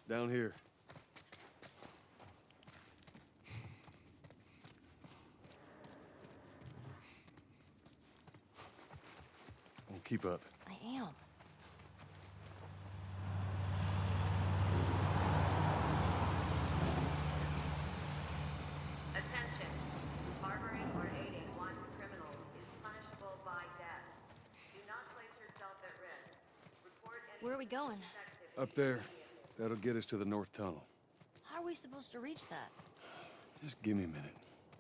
Down here. Well, keep up. I am. Attention. Harboring or aiding wanted criminals is punishable by death. Do not place yourself at risk. Report any Where are we going? Up there. That'll get us to the north tunnel. How are we supposed to reach that? Just give me a minute.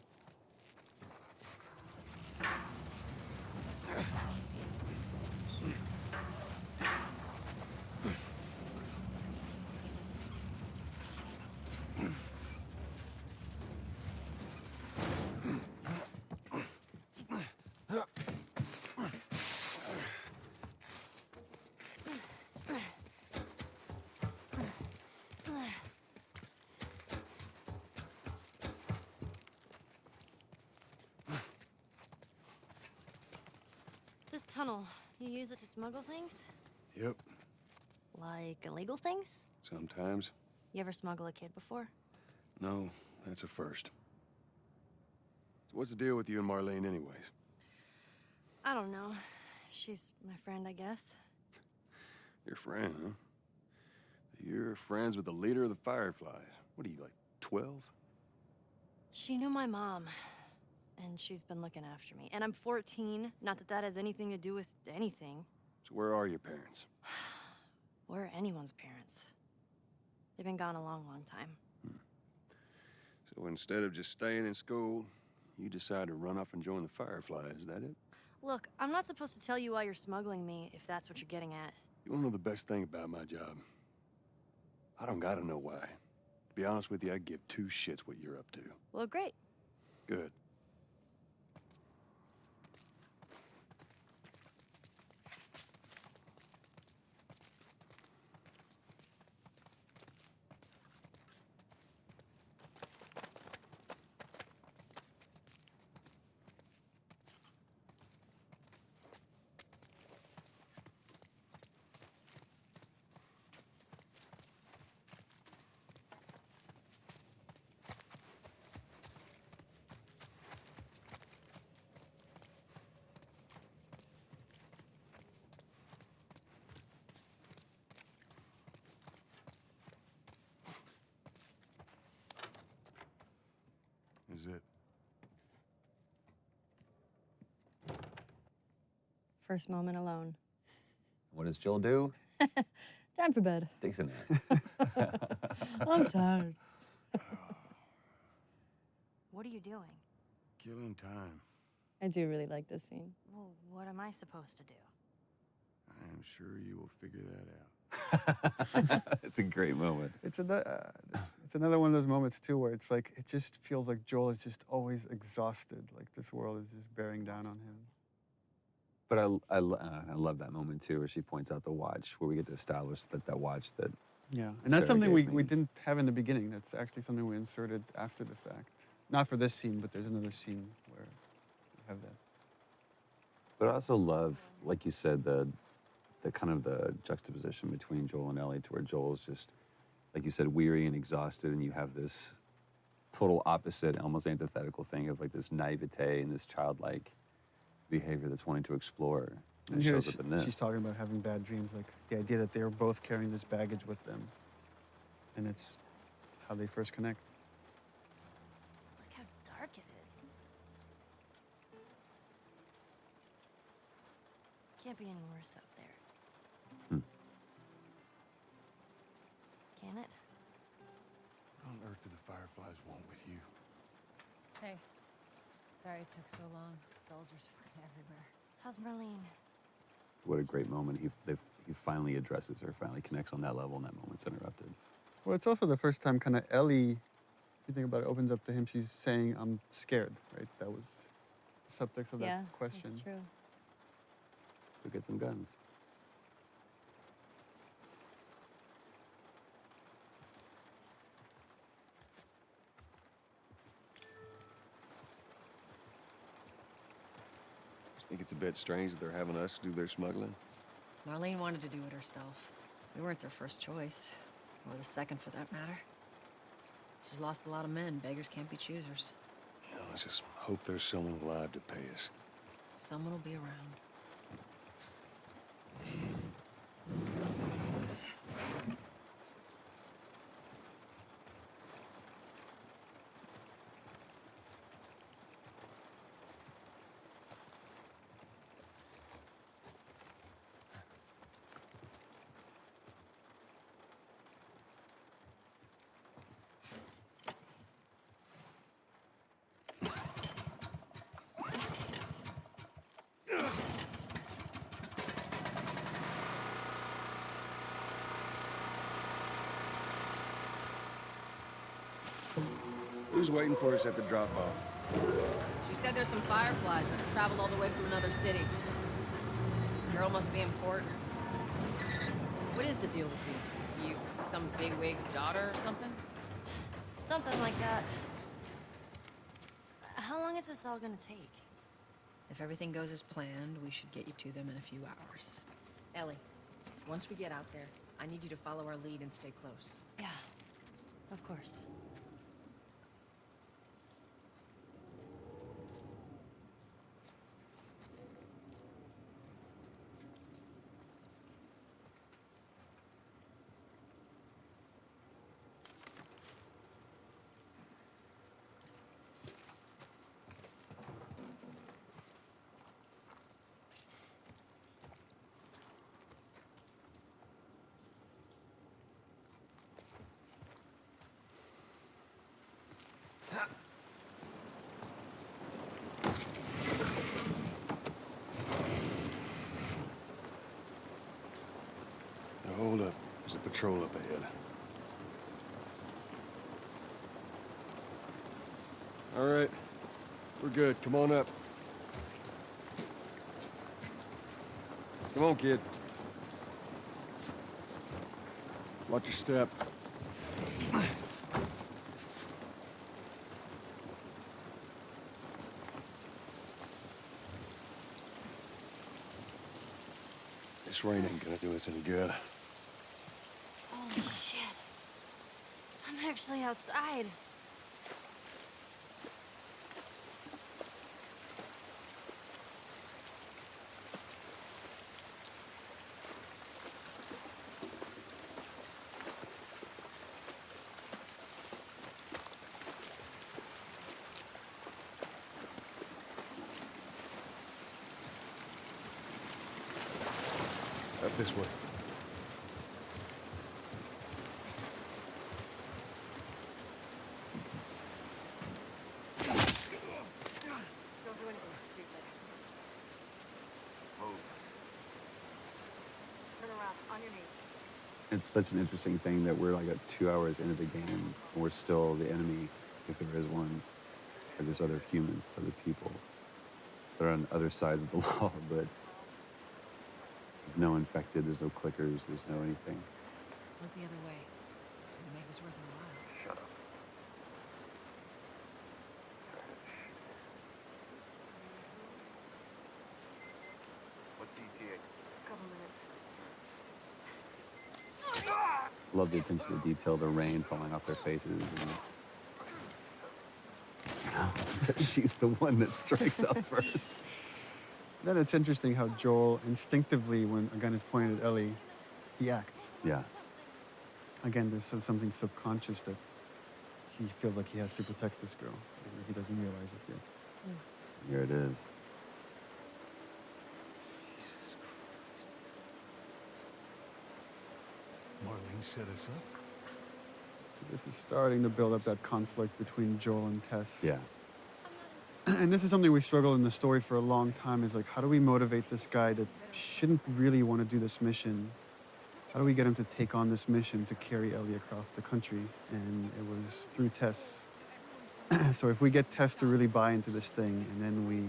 This tunnel, you use it to smuggle things? Yep. Like illegal things? Sometimes. You ever smuggle a kid before? No, that's a first. So what's the deal with you and Marlene anyways? I don't know. She's my friend, I guess. Your friend, huh? You're friends with the leader of the Fireflies. What are you, like, 12? She knew my mom, and she's been looking after me. And I'm 14. Not that that has anything to do with anything. So where are your parents? Where are anyone's parents? They've been gone a long, long time. So instead of just staying in school, you decide to run off and join the Fireflies, is that it? Look, I'm not supposed to tell you why you're smuggling me, if that's what you're getting at. You wanna know the best thing about my job? I don't gotta know why. To be honest with you, I give two shits what you're up to. Well, great. Good. Is it? First moment alone. What does Joel do? Time for bed. Takes a nap. I'm tired. What are you doing? Killing time. I do really like this scene. Well, what am I supposed to do? I am sure you will figure that out. It's a great moment. It's another one of those moments too where it's like it just feels like Joel is just always exhausted, like this world is just bearing down on him. But I love that moment too, where she points out the watch, where we get to establish that watch that. Yeah, and that's something gave we me. didn't have in the beginning. That's actually something we inserted after the fact. Not for this scene, but there's another scene where we have that. But I also love, like you said, the kind of the juxtaposition between Joel and Ellie, to where Joel's just, like you said, weary and exhausted, and you have this total opposite, almost antithetical thing of like this naivete and this childlike behavior that's wanting to explore. And it here shows up in this. she's talking about having bad dreams, like the idea that they are both carrying this baggage with them, and it's how they first connect. Look how dark it is. Can't be any worse up there. Can it? What on earth do the Fireflies want with you? Hey, sorry it took so long. Soldiers fucking everywhere. How's Marlene? What a great moment. He finally addresses her, finally connects on that level, and that moment's interrupted. Well, it's also the first time kind of Ellie, if you think about it, opens up to him. She's saying, "I'm scared," right? That was the subtext of that question. That's true. Go get some guns. Think it's a bit strange that they're having us do their smuggling? Marlene wanted to do it herself. We weren't their first choice. Or the second, for that matter. She's lost a lot of men. Beggars can't be choosers. You know, let's just hope there's someone alive to pay us. Someone will be around. Who's waiting for us at the drop-off? She said there's some fireflies that have traveled all the way from another city. Girl must be important. What is the deal with you? You some bigwig's daughter or something? Something like that. How long is this all gonna take? If everything goes as planned, we should get you to them in a few hours. Ellie, once we get out there, I need you to follow our lead and stay close. Yeah, of course. Now, hold up. There's a patrol up ahead. All right. We're good. Come on up. Come on, kid. Watch your step. This rain ain't gonna do us any good. Holy shit. I'm actually outside. Up this way. Don't do anything stupid. Move. Turn around, on your knees. It's such an interesting thing that we're like 2 hours into the game and we're still the enemy, if there is one. Or there's other humans, there's other people that are on other sides of the law, but there's no infected, there's no clickers, there's no anything. Look the other way. It'll make this worth our while. Shut up. What DTA? Couple minutes. Love the attention to detail, the rain falling off their faces. And she's the one that strikes up first. Then it's interesting how Joel instinctively, when a gun is pointed at Ellie, he acts. Yeah. Again, there's something subconscious that he feels like he has to protect this girl. He doesn't realize it yet. Here it is. Marlene set us up. So this is starting to build up that conflict between Joel and Tess. Yeah. And this is something we struggled in the story for a long time, is like, how do we motivate this guy that shouldn't really want to do this mission? How do we get him to take on this mission to carry Ellie across the country? And it was through Tess. So if we get Tess to really buy into this thing, and then we,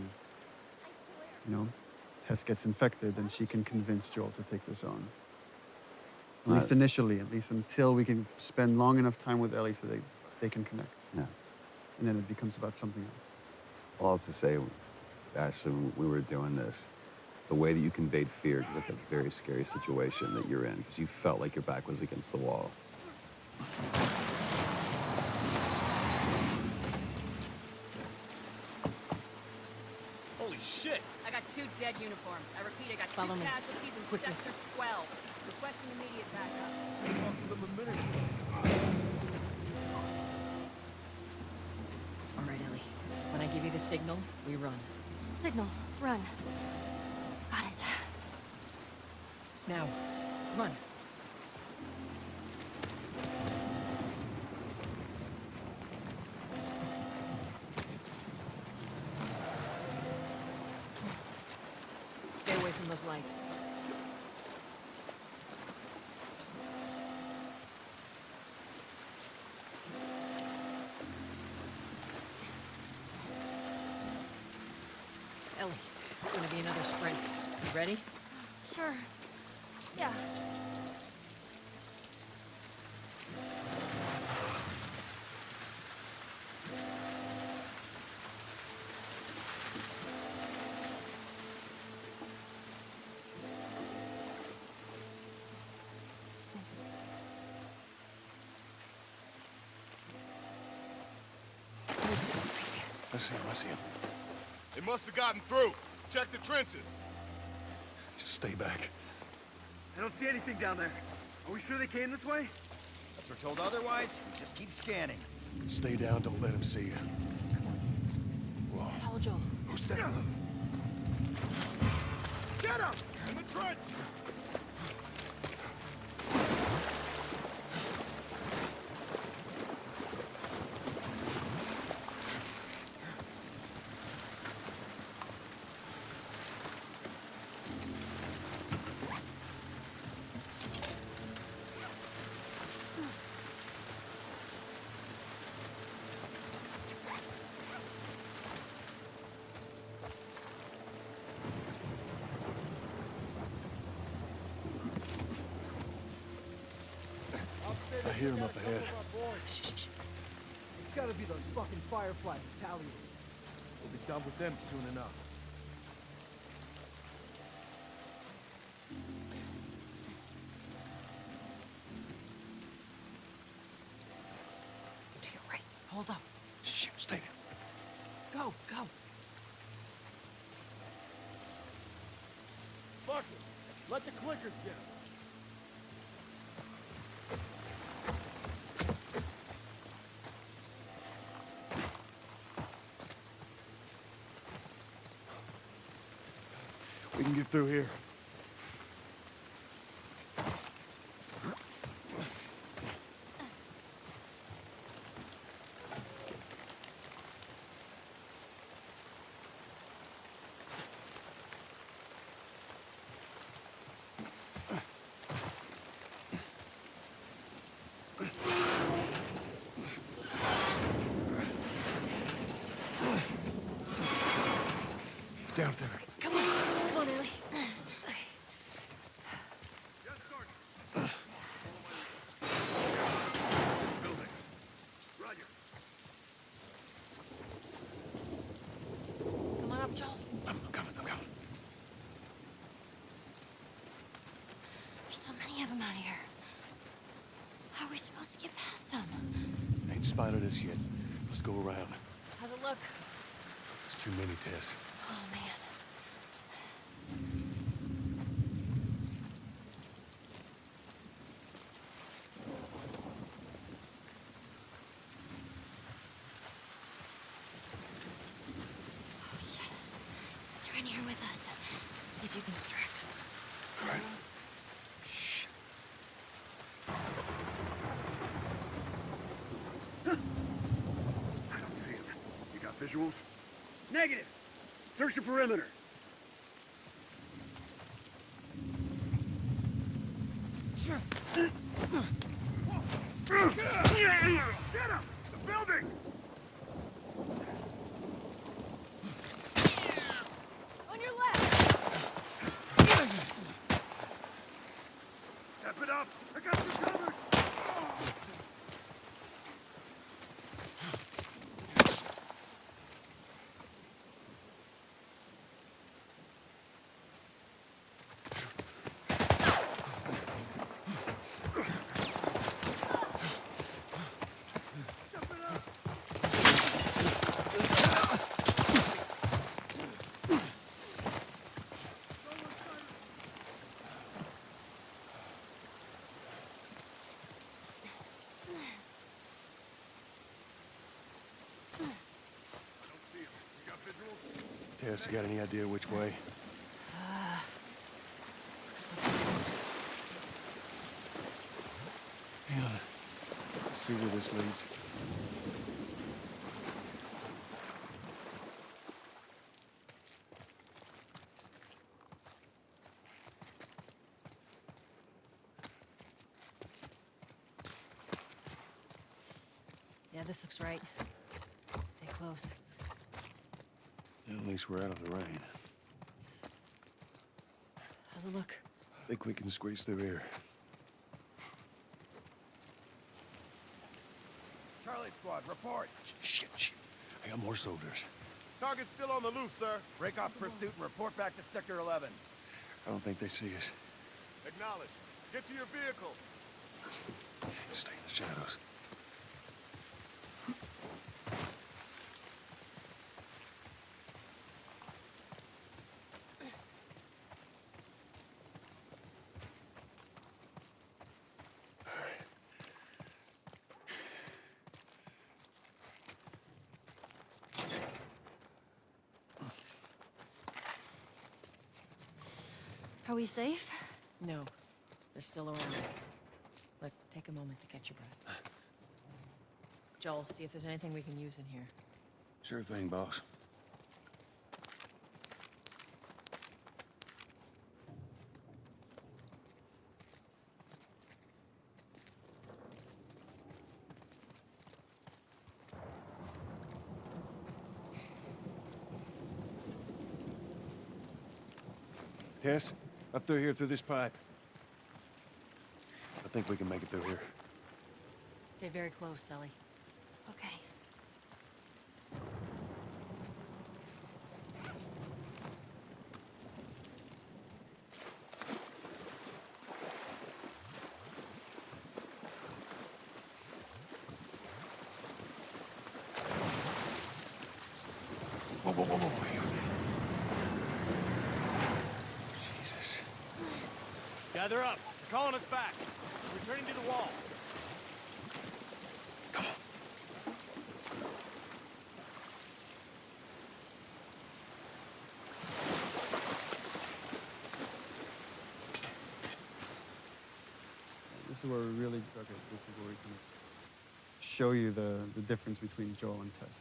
Tess gets infected, then she can convince Joel to take this on. At least initially, at least until we can spend long enough time with Ellie so they can connect. Yeah. And then it becomes about something else. I'll also say, Ashley, when we were doing this, the way that you conveyed fear, because that's a very scary situation that you're in, because you felt like your back was against the wall. Holy shit! I got 2 dead uniforms. I repeat, I got 2 Follow me. casualties in Quickly. Sector 12. Requesting immediate backup. I talked to them a minute ago. All right, Ellie. When I give you the signal, we run. Signal. Run. Got it. Now, run. Stay away from those lights. Ellie, it's gonna be another sprint. You ready? Sure. Yeah. I see him. They must have gotten through. Check the trenches. Just stay back. I don't see anything down there. Are we sure they came this way? Unless we're told otherwise, just keep scanning. Stay down, don't let him see you. Whoa. Follow Joel. Who's that? Get him! In the trench! I hear him up ahead. It's gotta be those fucking Firefly battalions. We'll be done with them soon enough. To your right. Hold up. Shit, stay there. Go, go. Fuck it. Let the clickers get him. We can get through here. Down there. Come on, Ellie. Building. Roger. Come on up, Joel. I'm coming. There's so many of them out here. How are we supposed to get past them? Ain't spotted us yet. Let's go around. How's it look? There's too many, Tess. Oh, man. Oh, shit. They're in here with us. See if you can distract them. All right. I don't see him. You got visuals? Negative. Search the perimeter. Get him! The building! On your left! Step it up! I got you covered! Tess, you got any idea which way? Looks so Hang on. Let's see where this leads. Yeah, this looks right. Stay close. At least we're out of the rain. How's it look? I think we can squeeze through here. Charlie Squad, report. Shit. I got more soldiers. Target's still on the loose, sir. Break off pursuit and report back to Sector 11. I don't think they see us. Acknowledge. Get to your vehicle. Stay in the shadows. Are we safe? No, they're still around. Look, take a moment to catch your breath. Joel, see if there's anything we can use in here. Sure thing, boss. Tess, up through here through this pipe. I think we can make it through here. Stay very close, Ellie. Okay. Whoa. Jesus. Gather up. They're calling us back. Returning to the wall. Come on. This is where we really, okay, this is where we can show you the difference between Joel and Tess.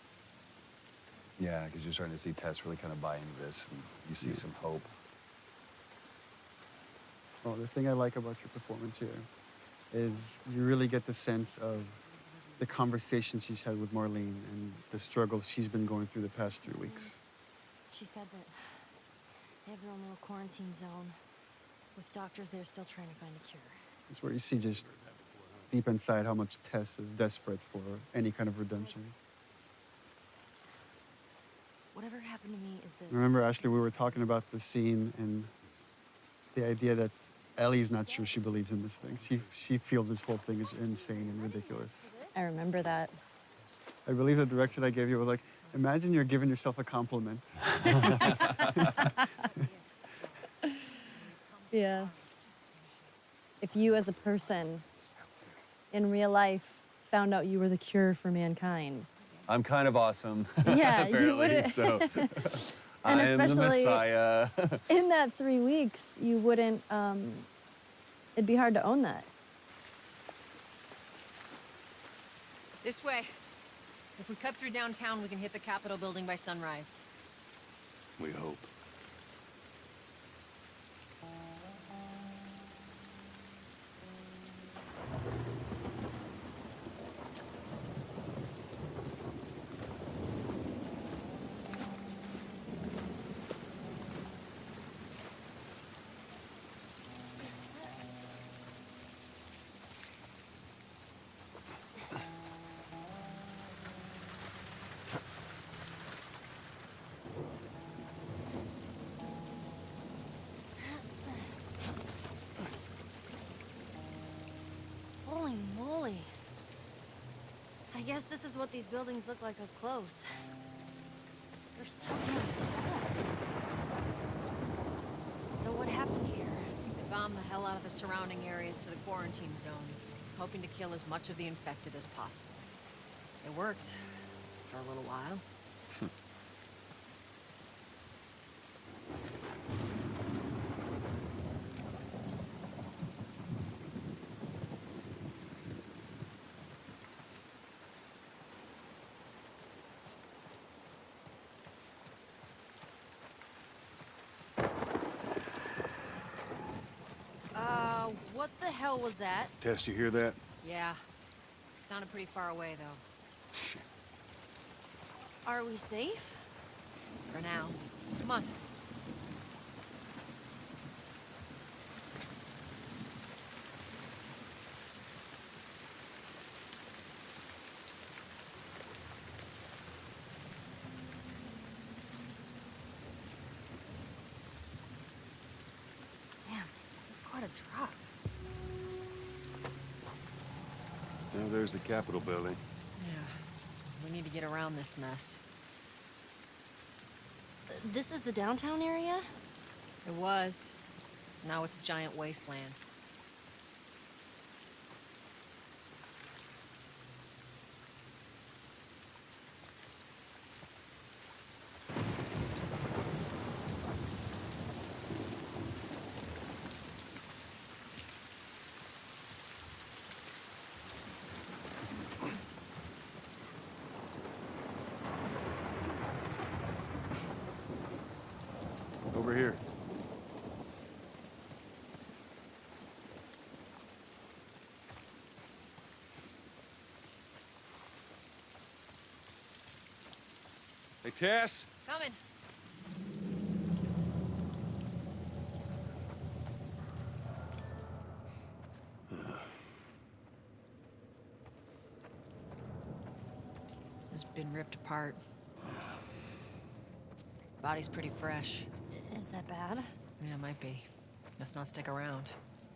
Yeah, because you're starting to see Tess really kind of buy into this, and you see some hope. Well, the thing I like about your performance here is you really get the sense of the conversation she's had with Marlene and the struggles she's been going through the past 3 weeks. She said that they have their own little quarantine zone with doctors there still trying to find a cure. It's where you see just deep inside how much Tess is desperate for any kind of redemption. Whatever happened to me is that... Remember, Ashley, we were talking about the scene and the idea that Ellie's not sure she believes in this thing. She feels this whole thing is insane and ridiculous. I remember that. I believe the direction I gave you was like, imagine you're giving yourself a compliment. Yeah. If you as a person in real life found out you were the cure for mankind. I'm kind of awesome. Yeah, you apparently, wouldn't. so And I am the especially Messiah. in that 3 weeks, you wouldn't, it'd be hard to own that. This way. If we cut through downtown, we can hit the Capitol building by sunrise. We hope. Holy moly. I guess this is what these buildings look like up close. They're so damn tall. So what happened here? They bombed the hell out of the surrounding areas to the quarantine zones, hoping to kill as much of the infected as possible. It worked. For a little while. hell was that? Tess, you hear that? Yeah. Sounded pretty far away, though. Shit. Are we safe? For now. Come on. Damn, that's quite a drop. Now there's the Capitol building. Yeah. We need to get around this mess. This is the downtown area? It was. Now it's a giant wasteland. Over here. Hey, Tess? Coming. This has been ripped apart. Body's pretty fresh. Is that bad? Yeah, it might be. Let's not stick around.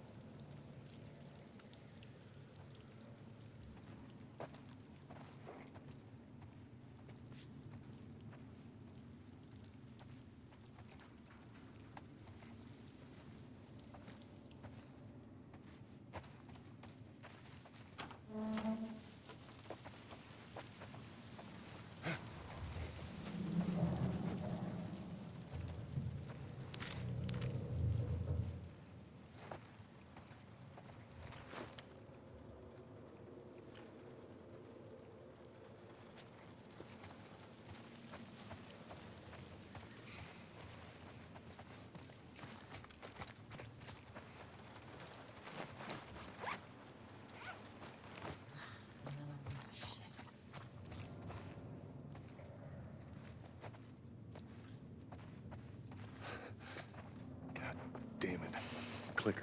God damn it. Clicker.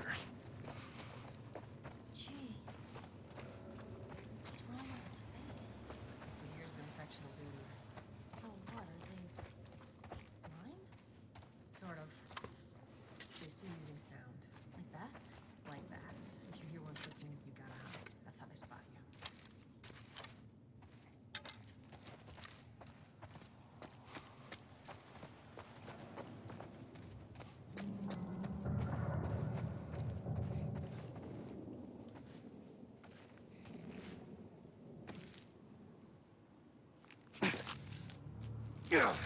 Jeez. What's wrong with his face? That's what years of infection will do to you. So what, are they blind? Sort of. They see using sound. Like bats? Like bats. If you hear one clicking, you gotta howl. That's how they spot you. Yeah.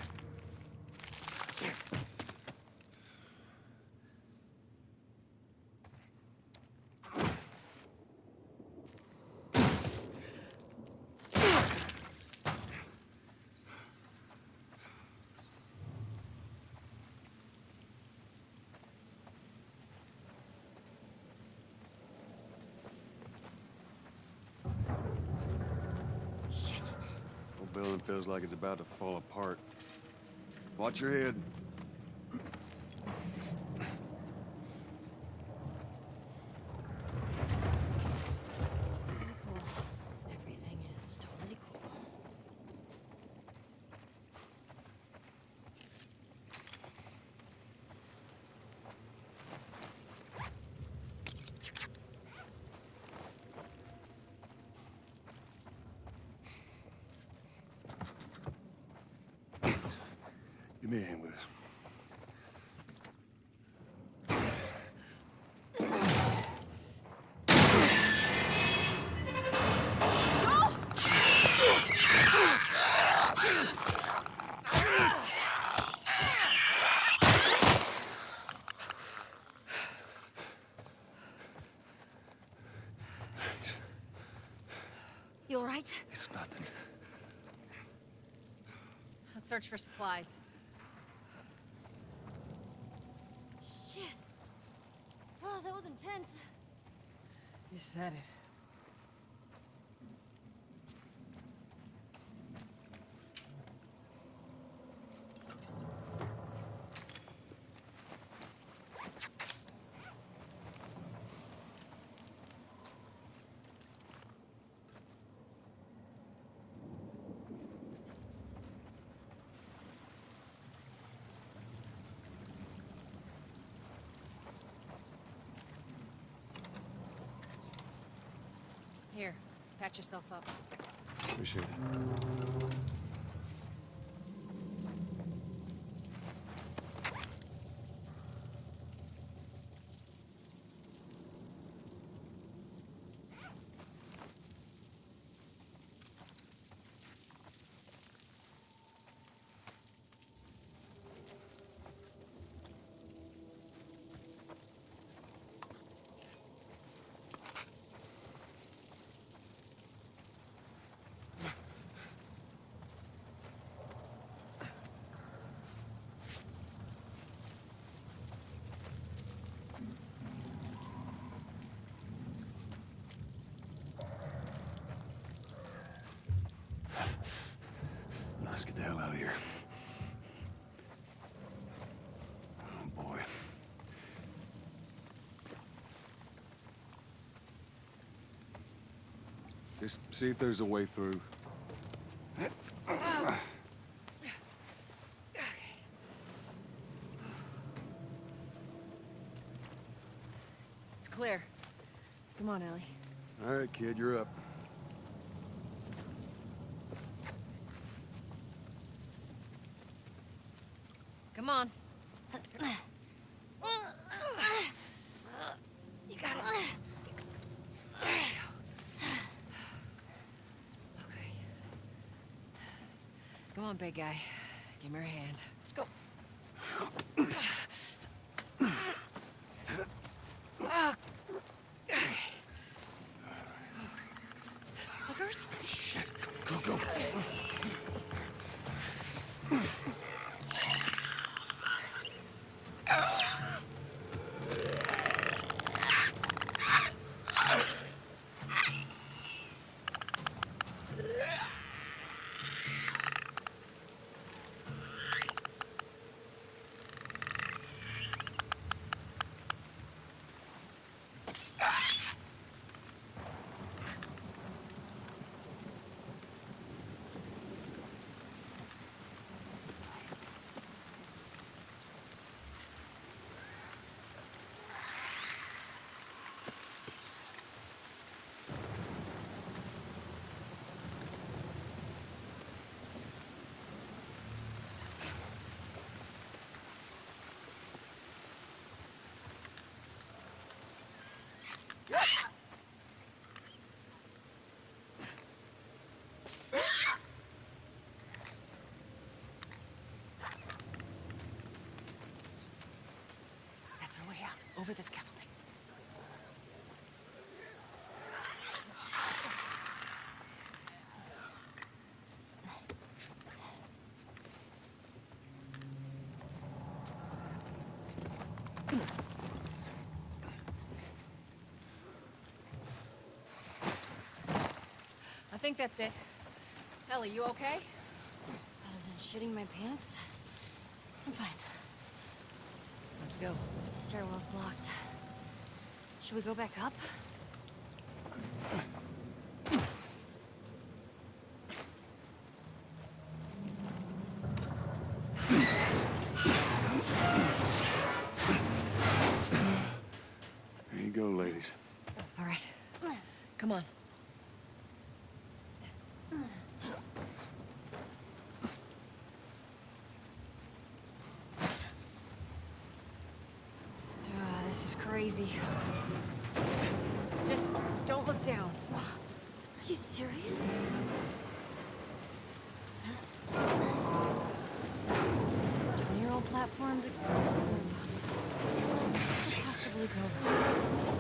Shit. Whole building feels like it's about to fall apart. Watch your head. Totally cool. Everything is totally cool. Give me a hand with this. Thanks. You all right? It's nothing. Let's search for supplies. Shit. Oh, that was intense. You said it. Here, patch yourself up. Appreciate it. Let's get the hell out of here. Oh, boy. Just see if there's a way through. It's clear. Come on, Ellie. All right, kid, you're up. Come on. You got it. Okay. Come on, big guy. Give me your hand. Let's go. Hookers? Shit. Go, go. That's our way out. Over the scaffolding. I think that's it. Ellie, you okay? Other than shitting my pants, I'm fine. Let's go. The stairwell's blocked. Should we go back up? There you go, ladies. All right. Come on. This is crazy. Just don't look down. Are you serious? 20-year-old platforms exposed to the could possibly go wrong?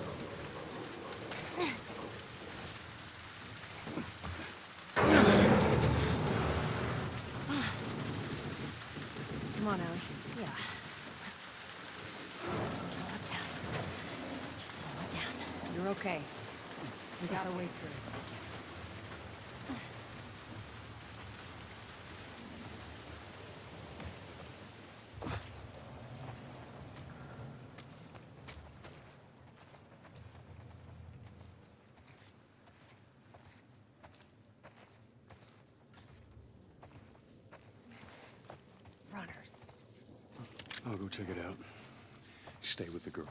Come on, Ellie. Yeah. Don't look down. Just don't look down. You're We're okay. We got our way through. Runners. I'll go check it out. Stay with the girl.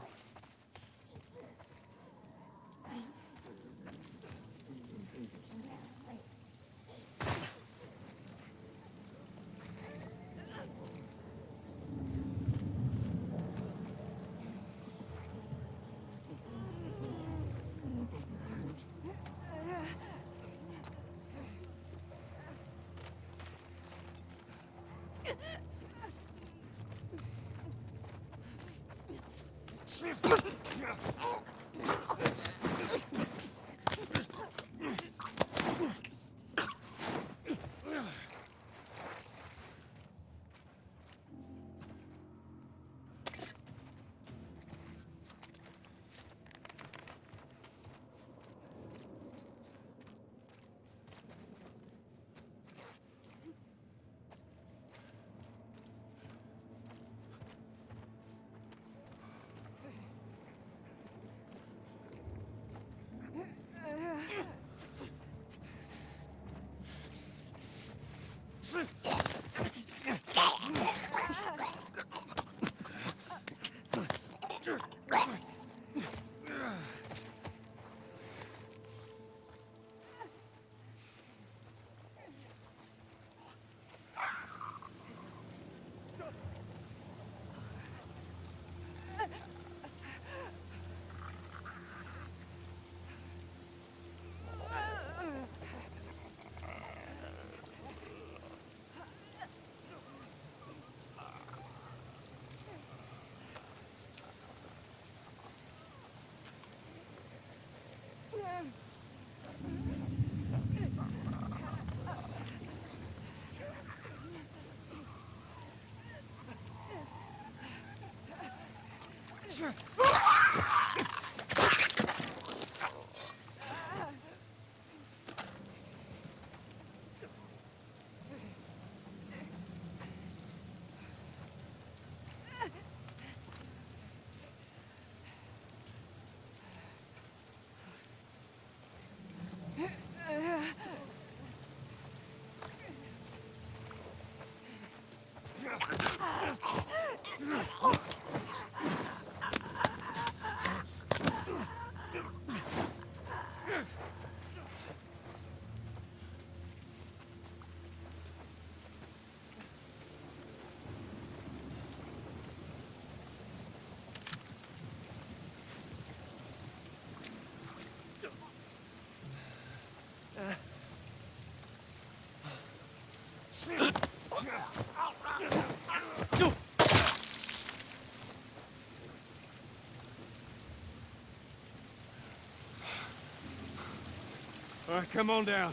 All right, come on down.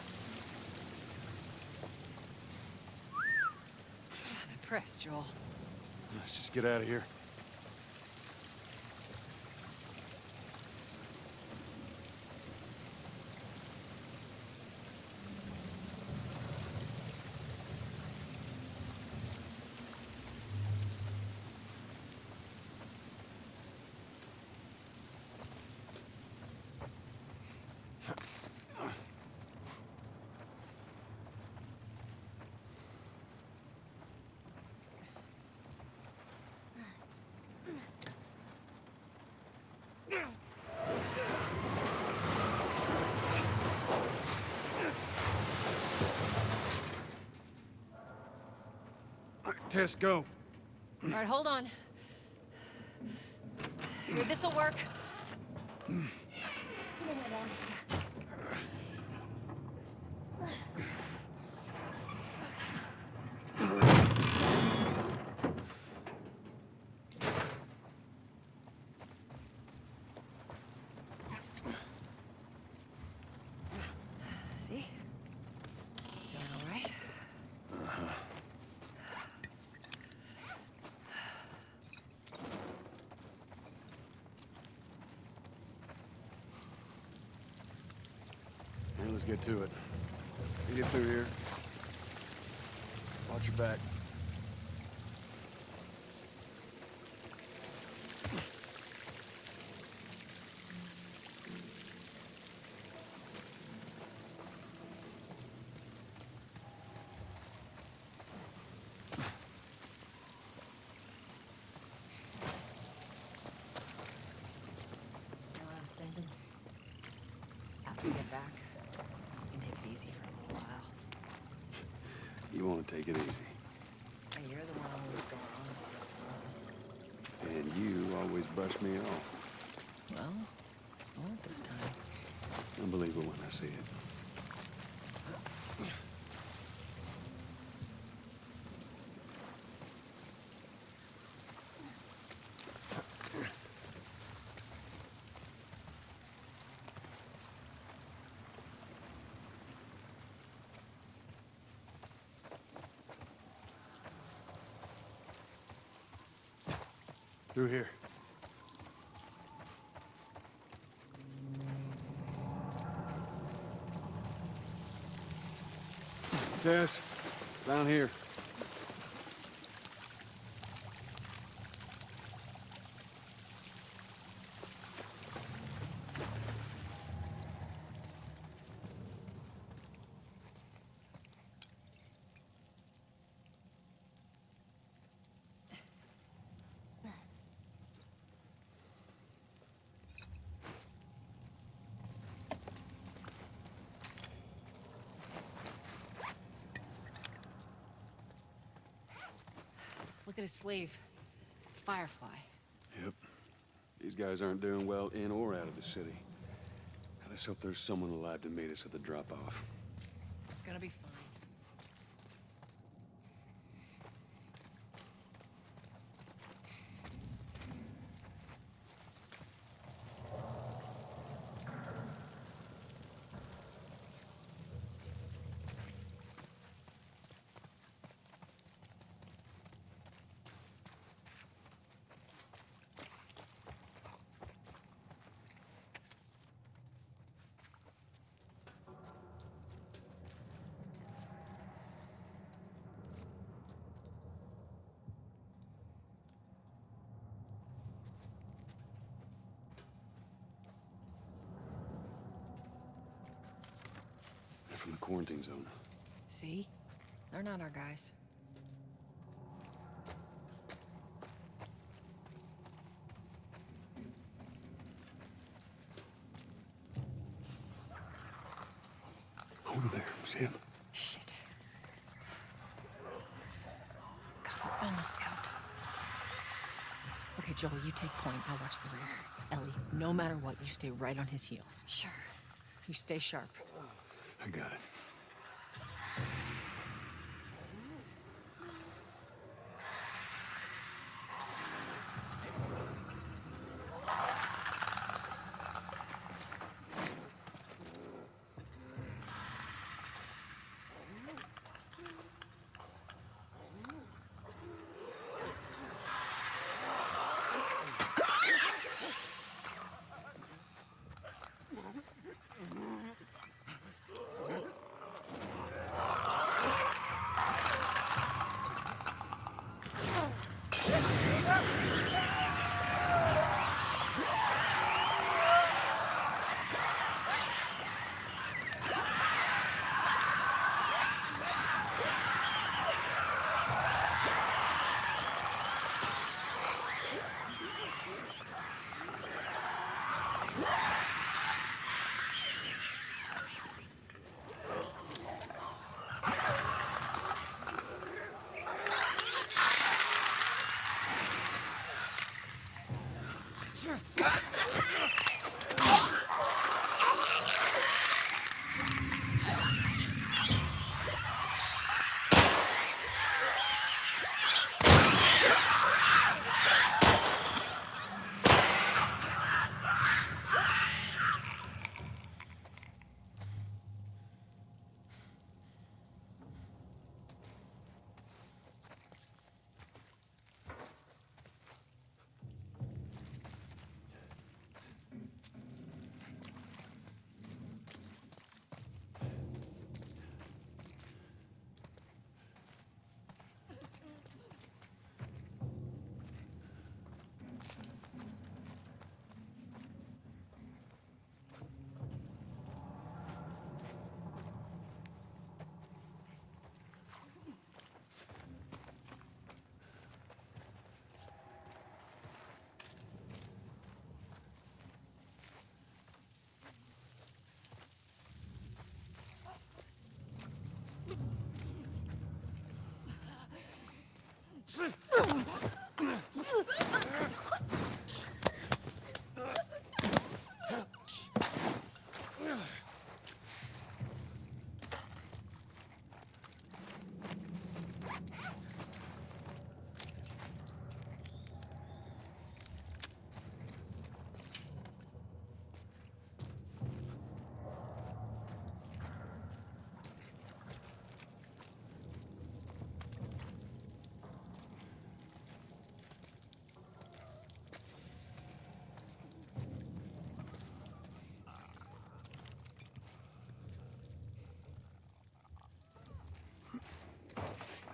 I'm impressed, Joel. Let's just get out of here. Tess, go. All right, hold on. Here, this'll work. See? Doing all right? let's get to it. You get through here. Watch your back. You know what I was thinking? After we get back, we can take it easy for a little while. You want to take it easy. Hey, you're the one always going on about it. And you always brush me off. Well, I won't this time. I'll believe it when I see it. Through here. Tess, down here. Look at his sleeve. Firefly. Yep. These guys aren't doing well in or out of the city. I just hope there's someone alive to meet us at the drop-off. It's gonna be fine. They're from the quarantine zone. See? They're not our guys. Over there, see him? Shit. God, we're almost out. Okay, Joel, you take point. I'll watch the rear. Ellie, no matter what, you stay right on his heels. Sure. You stay sharp. I got it.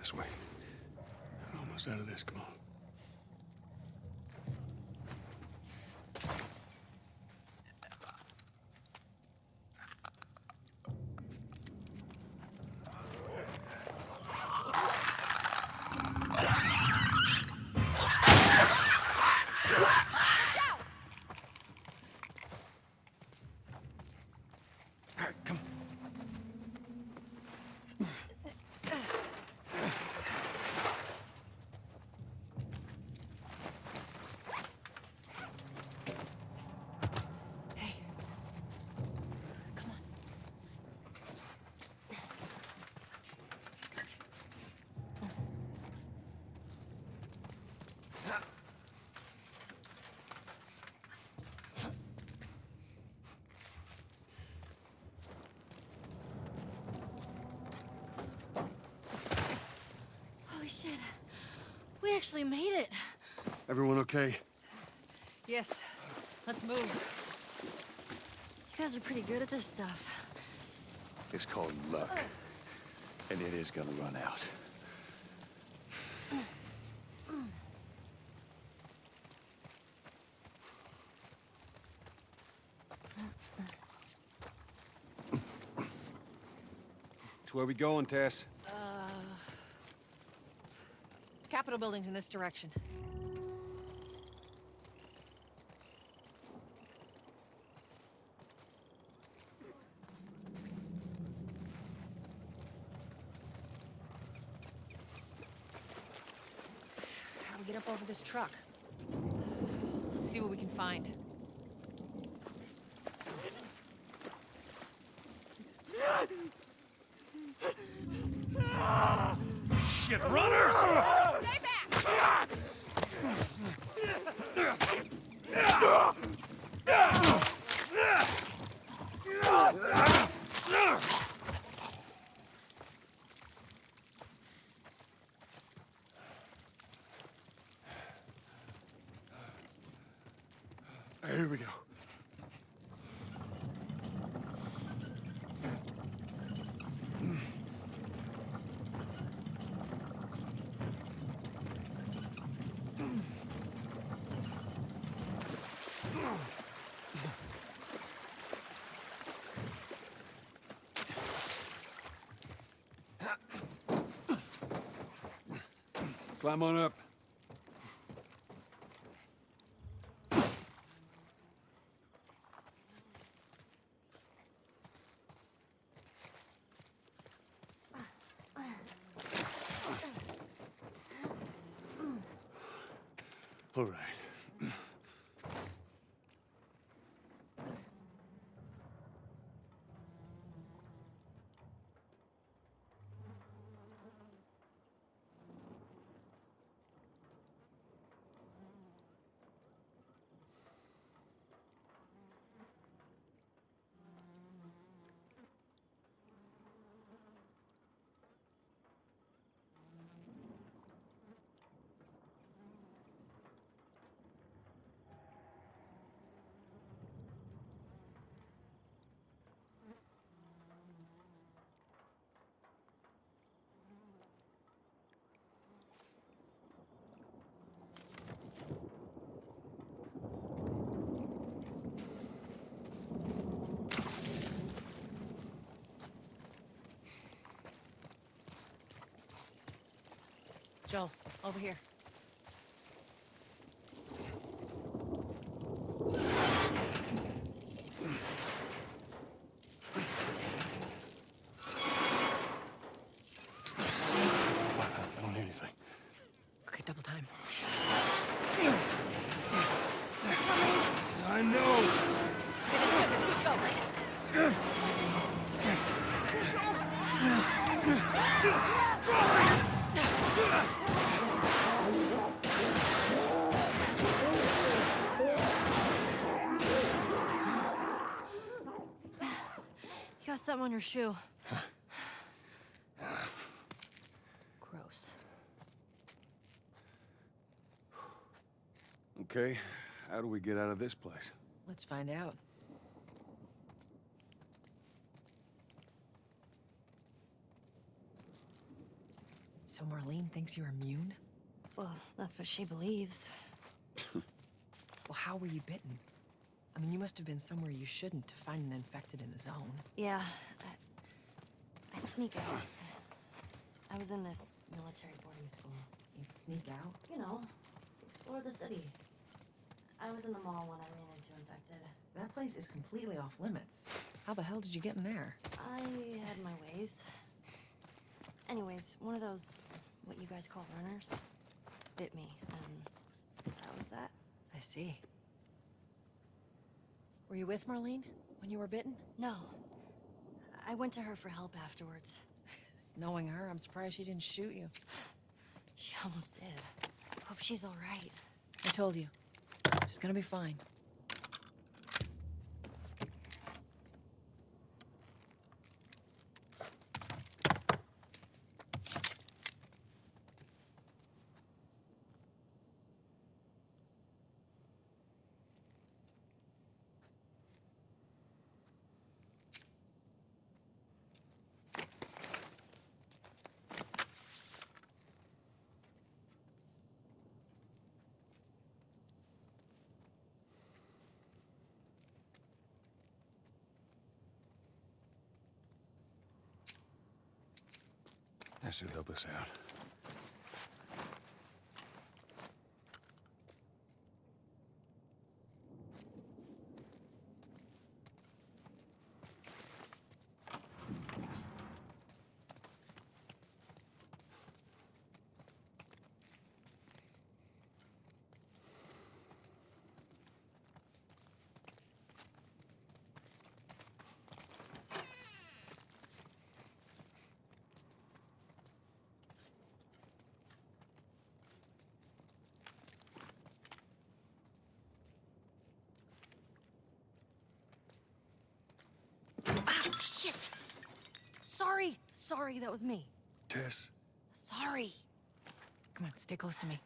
This way. Almost out of this, come on. Holy shit. We actually made it. Everyone okay? Yes. Let's move. You guys are pretty good at this stuff. It's called luck. And it is gonna run out. So where we going, Tess? Capitol building's in this direction. How do we get up over this truck? Let's see what we can find. Shit, runners! Stay back! Here we go. Climb on up. All right. Joel, over here. I don't hear anything. Okay, double time. I know! Okay, that's good, You got something on your shoe. Gross. Okay, how do we get out of this place? Let's find out. So Marlene thinks you're immune? Well, that's what she believes. Well, how were you bitten? I mean, you must have been somewhere you shouldn't to find an infected in the zone. Yeah, I'd sneak out. I was in this military boarding school. You'd sneak out? You know, explore the city. I was in the mall when I ran into infected. That place is completely off limits. How the hell did you get in there? I had my ways. Anyways, one of those, what you guys call runners, bit me, and that was that. I see. Were you with Marlene when you were bitten? No. I went to her for help afterwards. Knowing her, I'm surprised she didn't shoot you. She almost did. Hope she's all right. I told you. She's gonna be fine. That should help us out. Ah, shit! Sorry, that was me. Tess? Sorry. Come on, stay close to me.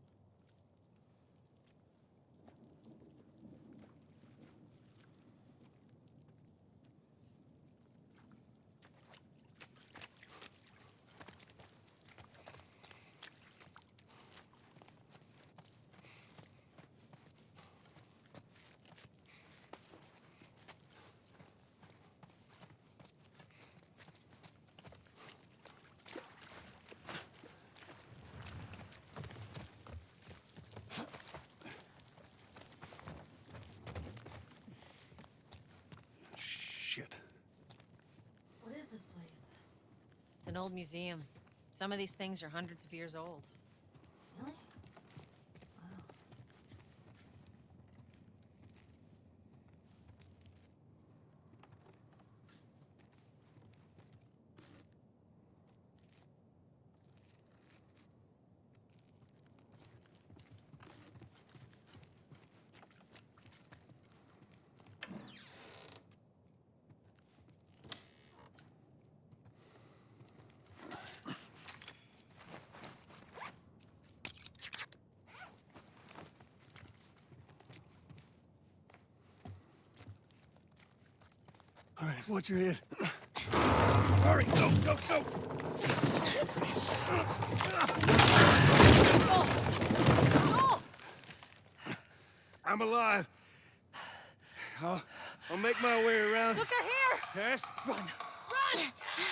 Shit. What is this place? It's an old museum. Some of these things are hundreds of years old. Really? Wow. All right, watch your head. Hurry, go, go, go! I'm alive. I'll make my way around. Look, they're here! Tess? Run! Run!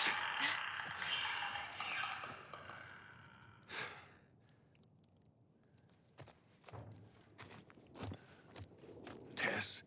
Tess?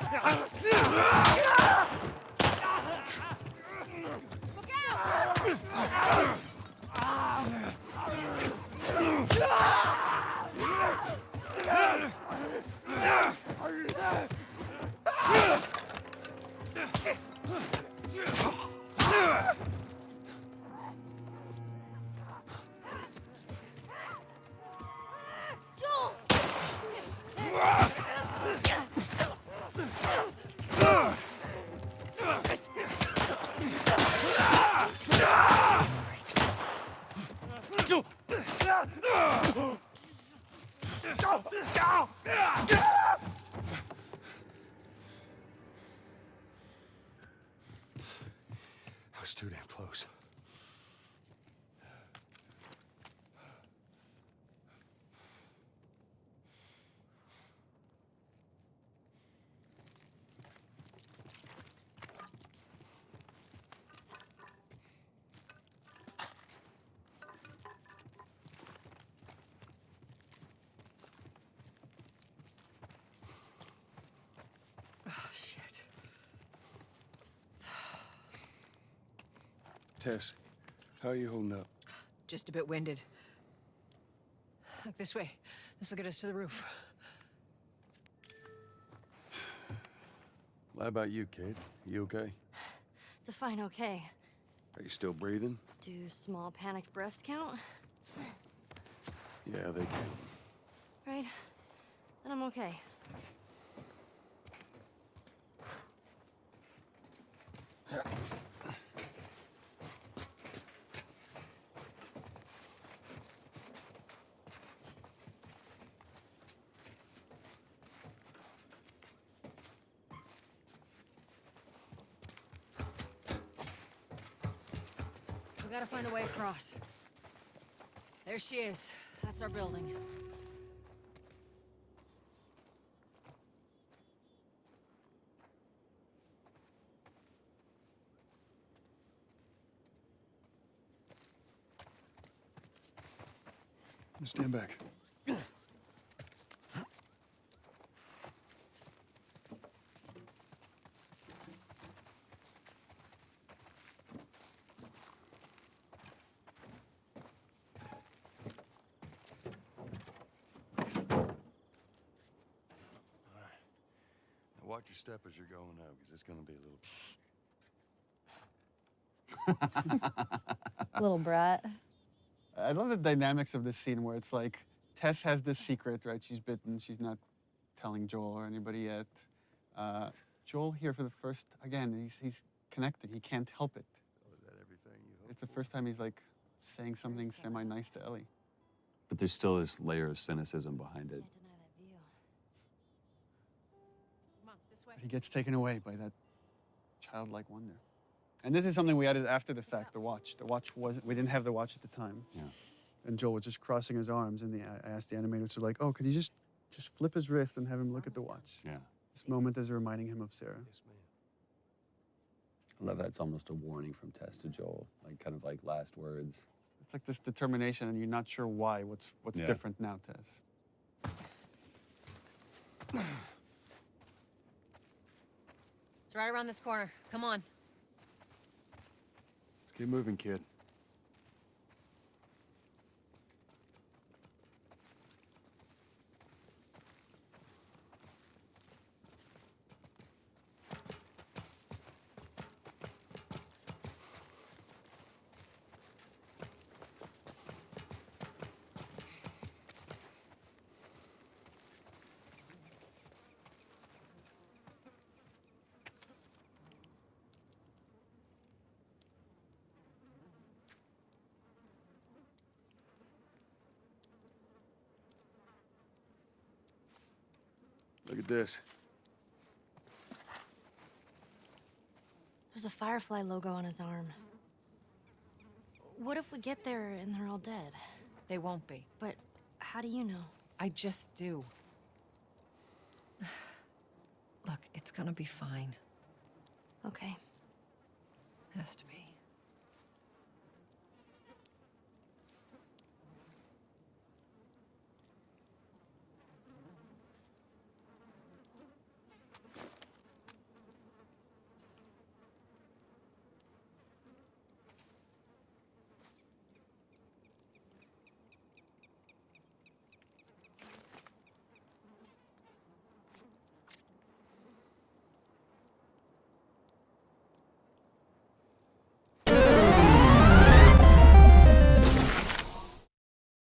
Joel! I was too damn close. Tess, how are you holding up? Just a bit winded. Look, this way. This will get us to the roof. Well, how about you, kid? You okay? Define okay. Are you still breathing? Do small panicked breaths count? Yeah, they can. Right. Then I'm okay. We gotta find a way across. There she is. That's our building. Stand back. Watch your step as you're going out, because it's going to be a little... Little brat. I love the dynamics of this scene where it's like Tess has this secret, right? She's bitten. She's not telling Joel or anybody yet. Joel here for the first, again, he's connected. He can't help it. Oh, is that everything you hope? It's the first time he's like saying something semi-nice to Ellie. But there's still this layer of cynicism behind it. Can't deny that view. Come on, this way. But he gets taken away by that childlike wonder. And this is something we added after the fact, the watch. The watch wasn't, we didn't have the watch at the time. Yeah. And Joel was just crossing his arms, and I asked the animator to like, oh, could you just flip his wrist and have him look at the watch? Yeah. This moment is reminding him of Sarah. Yes, ma'am. I love that it's almost a warning from Tess to Joel, like kind of like last words. It's like this determination, and you're not sure why. What's Yeah. different now, Tess? It's right around this corner. Come on. Let's keep moving, kid. Look at this. There's a Firefly logo on his arm. What if we get there and they're all dead? They won't be. But how do you know? I just do. Look, it's gonna be fine. Okay. Has to be.